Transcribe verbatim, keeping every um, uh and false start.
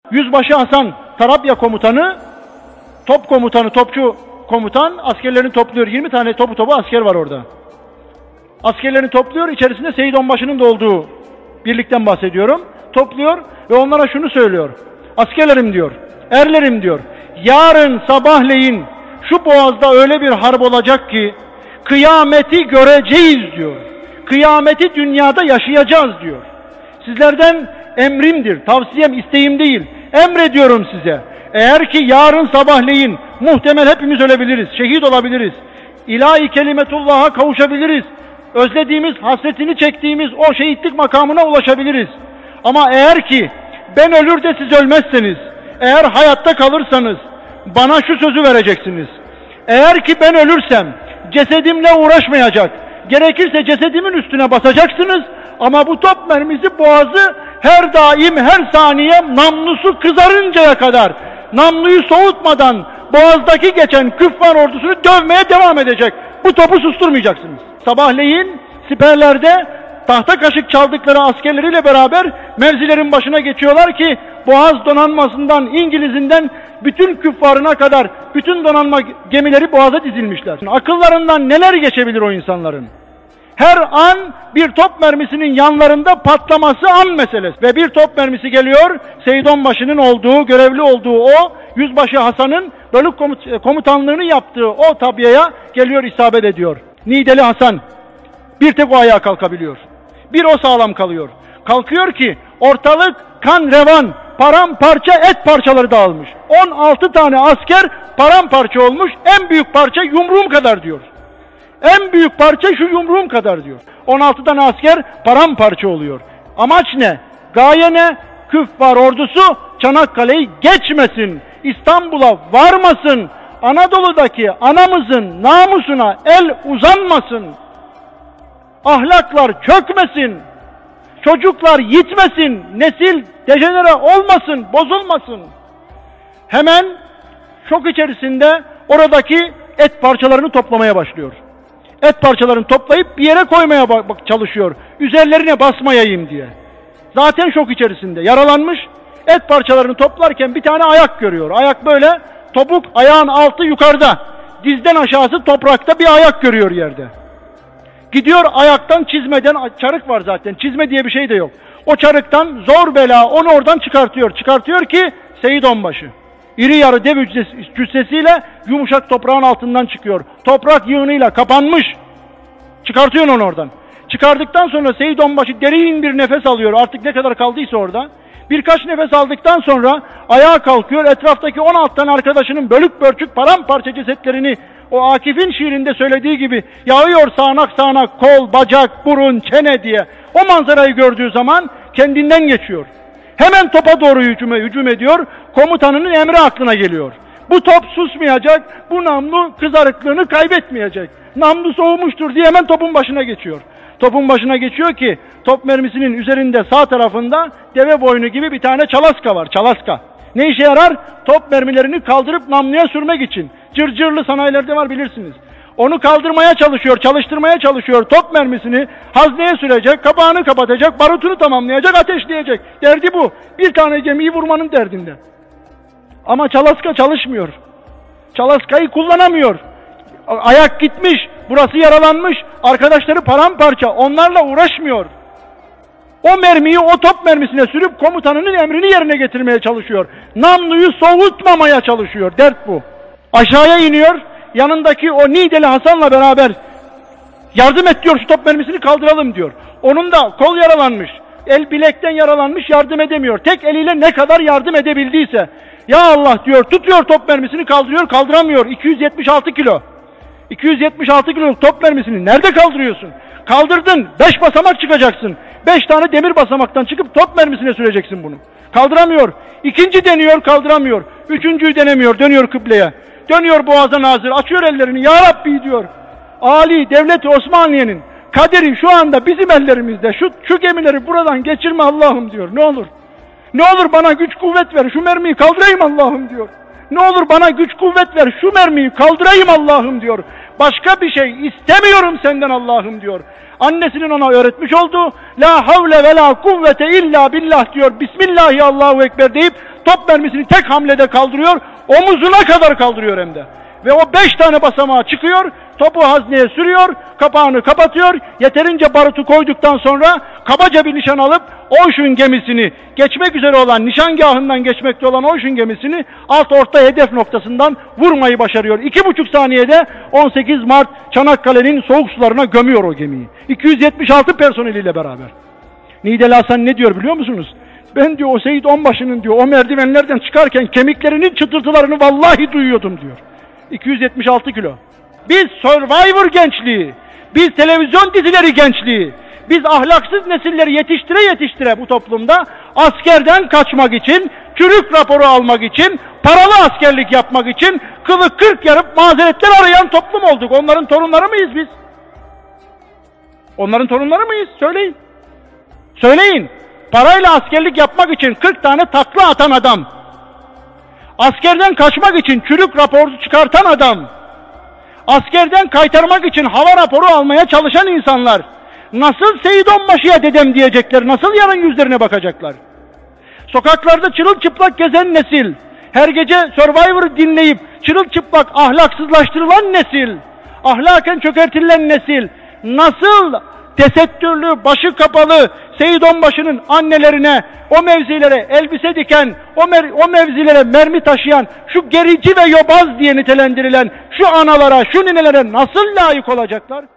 Yüzbaşı Hasan, Tarabya komutanı, top komutanı, topçu komutan askerlerini topluyor. yirmi tane topu topu asker var orada. Askerlerini topluyor, içerisinde Seyit Onbaşı'nın da olduğu birlikten bahsediyorum. Topluyor ve onlara şunu söylüyor. Askerlerim diyor, erlerim diyor, yarın sabahleyin şu boğazda öyle bir harp olacak ki kıyameti göreceğiz diyor. Kıyameti dünyada yaşayacağız diyor. Sizlerden emrimdir, tavsiyem, isteğim değil. Emrediyorum size. Eğer ki yarın sabahleyin muhtemel hepimiz ölebiliriz, şehit olabiliriz. İlahi kelimetullah'a kavuşabiliriz. Özlediğimiz, hasretini çektiğimiz o şehitlik makamına ulaşabiliriz. Ama eğer ki ben ölür de siz ölmezseniz, eğer hayatta kalırsanız bana şu sözü vereceksiniz. Eğer ki ben ölürsem cesedimle uğraşmayacak, gerekirse cesedimin üstüne basacaksınız ama bu top mermisi boğazı her daim, her saniye namlusu kızarıncaya kadar, namluyu soğutmadan boğazdaki geçen küffar ordusunu dövmeye devam edecek. Bu topu susturmayacaksınız. Sabahleyin siperlerde tahta kaşık çaldıkları askerleriyle beraber mevzilerin başına geçiyorlar ki Boğaz donanmasından, İngiliz'inden bütün küffarına kadar bütün donanma gemileri boğaza dizilmişler. Akıllarından neler geçebilir o insanların? Her an bir top mermisinin yanlarında patlaması an meselesi. Ve bir top mermisi geliyor, Seyit Onbaşı'nın olduğu, görevli olduğu o, Yüzbaşı Hasan'ın bölük komut komutanlığını yaptığı o tabyaya geliyor, isabet ediyor. Nideli Hasan, bir tek o ayağa kalkabiliyor. Bir o sağlam kalıyor. Kalkıyor ki ortalık kan revan, paramparça et parçaları dağılmış. on altı tane asker paramparça olmuş, en büyük parça yumruğum kadar diyor. En büyük parça şu yumruğum kadar diyor. on altı tane asker paramparça oluyor. Amaç ne? Gaye ne? Küffar ordusu Çanakkale'yi geçmesin, İstanbul'a varmasın, Anadolu'daki anamızın namusuna el uzanmasın, ahlaklar çökmesin, çocuklar yitmesin, nesil dejenere olmasın, bozulmasın. Hemen şok içerisinde oradaki et parçalarını toplamaya başlıyor. Et parçalarını toplayıp bir yere koymaya çalışıyor. Üzerlerine basmayayım diye. Zaten şok içerisinde. Yaralanmış. Et parçalarını toplarken bir tane ayak görüyor. Ayak böyle, topuk, ayağın altı yukarıda. Dizden aşağısı toprakta bir ayak görüyor yerde. Gidiyor ayaktan, çizmeden, çarık var zaten. Çizme diye bir şey de yok. O çarıktan zor bela onu oradan çıkartıyor. Çıkartıyor ki Seyit Onbaşı. İri yarı dev cüssesiyle yumuşak toprağın altından çıkıyor. Toprak yığınıyla kapanmış. Çıkartıyor onu oradan. Çıkardıktan sonra Seyit Onbaşı derin bir nefes alıyor. Artık ne kadar kaldıysa orada. Birkaç nefes aldıktan sonra ayağa kalkıyor. Etraftaki on altı tane arkadaşının bölük pörçük paramparça cesetlerini o Akif'in şiirinde söylediği gibi yağıyor sağanak sağanak kol, bacak, burun, çene diye. O manzarayı gördüğü zaman kendinden geçiyor. Hemen topa doğru hücum, hücum ediyor. Komutanının emri aklına geliyor. Bu top susmayacak, bu namlu kızarıklığını kaybetmeyecek. Namlu soğumuştur diye hemen topun başına geçiyor. Topun başına geçiyor ki top mermisinin üzerinde sağ tarafında deve boynu gibi bir tane çalaska var. Çalaska. Ne işe yarar? Top mermilerini kaldırıp namluya sürmek için. Cırcırlı sanayilerde var bilirsiniz. Onu kaldırmaya çalışıyor, çalıştırmaya çalışıyor. Top mermisini hazneye sürecek, kapağını kapatacak, barutunu tamamlayacak, ateşleyecek. Derdi bu. Bir tane gemiyi vurmanın derdinde. Ama çalaska çalışmıyor. Çalaskayı kullanamıyor. Ayak gitmiş, burası yaralanmış, arkadaşları paramparça, onlarla uğraşmıyor. O mermiyi o top mermisine sürüp komutanının emrini yerine getirmeye çalışıyor. Namluyu soğutmamaya çalışıyor. Dert bu. Aşağıya iniyor, yanındaki o Nideli Hasan'la beraber yardım et diyor, şu top mermisini kaldıralım diyor. Onun da kol yaralanmış, el bilekten yaralanmış, yardım edemiyor. Tek eliyle ne kadar yardım edebildiyse. Ya Allah diyor, tutuyor top mermisini kaldırıyor, kaldıramıyor. iki yüz yetmiş altı kilo. iki yüz yetmiş altı kiloluk top mermisini nerede kaldırıyorsun? Kaldırdın, beş basamak çıkacaksın. beş tane demir basamaktan çıkıp top mermisine süreceksin bunu. Kaldıramıyor. İkinci deniyor, kaldıramıyor. Üçüncüyü denemiyor, dönüyor kıbleye. Dönüyor boğaza nazır, açıyor ellerini. Ya Rabbi diyor. Ali Devlet-i Osmaniye'nin kaderi şu anda bizim ellerimizde. Şu, şu gemileri buradan geçirme Allah'ım diyor. Ne olur. Ne olur bana güç kuvvet ver. Şu mermiyi kaldırayım Allah'ım diyor. Ne olur bana güç kuvvet ver. Şu mermiyi kaldırayım Allah'ım diyor. Başka bir şey istemiyorum senden Allah'ım diyor. Annesinin ona öğretmiş olduğu la havle ve la kuvvete illa billah diyor. Bismillahi Allahu Ekber deyip top mermisini tek hamlede kaldırıyor. Omuzuna kadar kaldırıyor hem de. Ve o beş tane basamağa çıkıyor, topu hazneye sürüyor, kapağını kapatıyor. Yeterince barutu koyduktan sonra kabaca bir nişan alıp Ocean gemisini, geçmek üzere olan, nişangahından geçmekte olan Ocean gemisini alt orta hedef noktasından vurmayı başarıyor. İki buçuk saniyede on sekiz Mart Çanakkale'nin soğuk sularına gömüyor o gemiyi. iki yüz yetmiş altı personeliyle beraber. Nideli Hasan ne diyor biliyor musunuz? Ben diyor o Seyit Onbaşı'nın diyor o merdivenlerden çıkarken kemiklerinin çıtırtılarını vallahi duyuyordum diyor. iki yüz yetmiş altı kilo. Biz Survivor gençliği, biz televizyon dizileri gençliği, biz ahlaksız nesilleri yetiştire yetiştire bu toplumda askerden kaçmak için, çürük raporu almak için, paralı askerlik yapmak için kılı kırk yarıp mazeretler arayan toplum olduk. Onların torunları mıyız biz? Onların torunları mıyız? Söyleyin. Söyleyin. Parayla askerlik yapmak için kırk tane takla atan adam, askerden kaçmak için çürük raporu çıkartan adam, askerden kaytarmak için hava raporu almaya çalışan insanlar nasıl Seyit Onbaşı'ya dedem diyecekler, nasıl yarın yüzlerine bakacaklar? Sokaklarda çırılçıplak gezen nesil, her gece Survivor'ı dinleyip çırılçıplak ahlaksızlaştırılan nesil, ahlaken çökertilen nesil nasıl tesettürlü, başı kapalı Seyit Onbaşı'nın annelerine, o mevzilere elbise diken, o, mer o mevzilere mermi taşıyan, şu gerici ve yobaz diye nitelendirilen şu analara, şu ninelere nasıl layık olacaklar?